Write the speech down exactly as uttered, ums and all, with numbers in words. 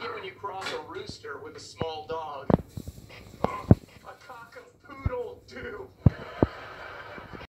get when you cross a rooster with a small dog.